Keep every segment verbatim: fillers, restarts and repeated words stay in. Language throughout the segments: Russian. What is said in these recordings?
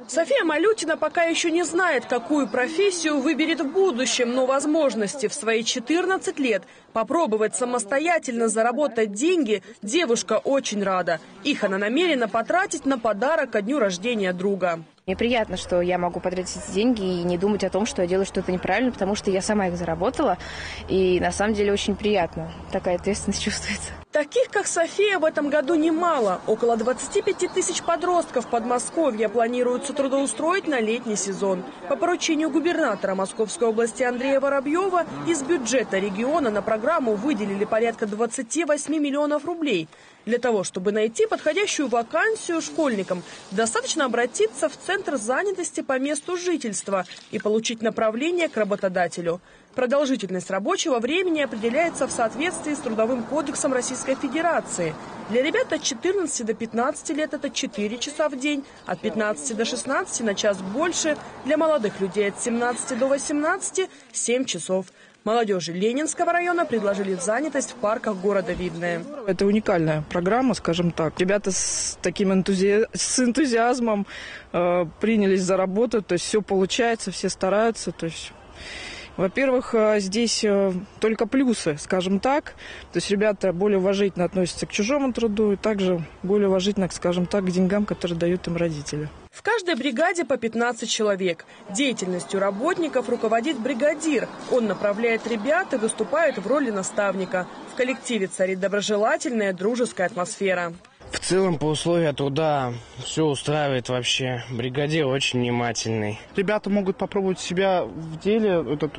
София Малютина пока еще не знает, какую профессию выберет в будущем, но возможности в свои четырнадцать лет попробовать самостоятельно заработать деньги девушка очень рада. Их она намерена потратить на подарок ко дню рождения друга. Мне приятно, что я могу потратить эти деньги и не думать о том, что я делаю что-то неправильно, потому что я сама их заработала. И на самом деле очень приятно. Такая ответственность чувствуется. Таких, как София, в этом году немало. Около двадцати пяти тысяч подростков Подмосковья планируется трудоустроить на летний сезон. По поручению губернатора Московской области Андрея Воробьева из бюджета региона на программу выделили порядка двадцати восьми миллионов рублей. Для того, чтобы найти подходящую вакансию школьникам, достаточно обратиться в Центр занятости по месту жительства и получить направление к работодателю. Продолжительность рабочего времени определяется в соответствии с Трудовым кодексом Российской Федерации. Для ребят от четырнадцати до пятнадцати лет это четыре часа в день, от пятнадцати до шестнадцати на час больше. Для молодых людей от семнадцати до восемнадцати – семь часов. Молодежи Ленинского района предложили занятость в парках города Видное. Это уникальная программа, скажем так. Ребята с таким энтузи... с энтузиазмом э, принялись за работу, то есть все получается, все стараются, то есть... Во-первых, здесь только плюсы, скажем так. То есть ребята более уважительно относятся к чужому труду и также более уважительно, скажем так, к деньгам, которые дают им родители. В каждой бригаде по пятнадцать человек. Деятельностью работников руководит бригадир. Он направляет ребят и выступает в роли наставника. В коллективе царит доброжелательная, дружеская атмосфера. В целом, по условиям труда все устраивает вообще. Бригадир очень внимательный. Ребята могут попробовать себя в деле, этот,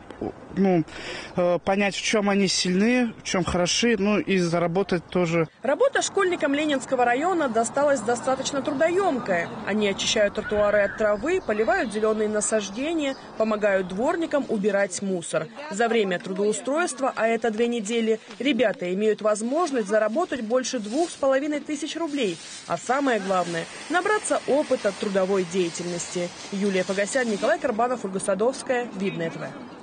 ну, понять, в чем они сильны, в чем хороши, ну и заработать тоже. Работа школьникам Ленинского района досталась достаточно трудоемкая. Они очищают тротуары от травы, поливают зеленые насаждения, помогают дворникам убирать мусор. За время трудоустройства, а это две недели, ребята имеют возможность заработать больше двух с половиной тысяч рублей. А самое главное – набраться опыта трудовой деятельности. Юлия Погосян, Николай Карбанов, Ольга Садовская, Видное ТВ.